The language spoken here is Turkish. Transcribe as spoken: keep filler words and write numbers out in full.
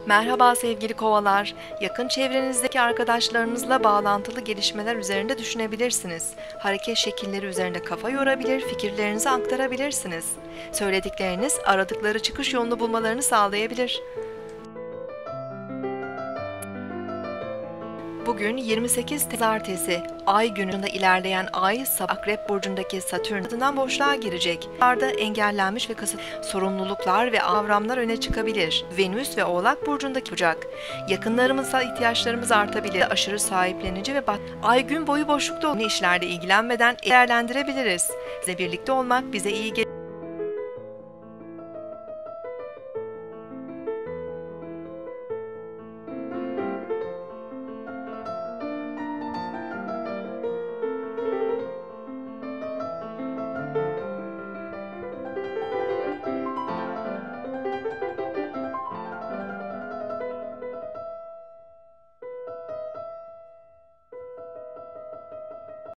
Merhaba sevgili kovalar. Yakın çevrenizdeki arkadaşlarınızla bağlantılı gelişmeler üzerinde düşünebilirsiniz. Hareket şekilleri üzerinde kafa yorabilir, fikirlerinizi aktarabilirsiniz. Söyledikleriniz aradıkları çıkış yolunu bulmalarını sağlayabilir. Bugün yirmi sekiz Pazartesi, Ay gününde ilerleyen Ay, Akrep Burcu'ndaki Satürn adından boşluğa girecek. Arada engellenmiş ve kasıt sorumluluklar ve kavramlar öne çıkabilir. Venüs ve Oğlak Burcu'ndaki Ocak. Yakınlarımıza ihtiyaçlarımız artabilir. Aşırı sahiplenici ve bat Ay gün boyu boşlukta olan işlerle ilgilenmeden değerlendirebiliriz. Size birlikte olmak bize iyi gelir.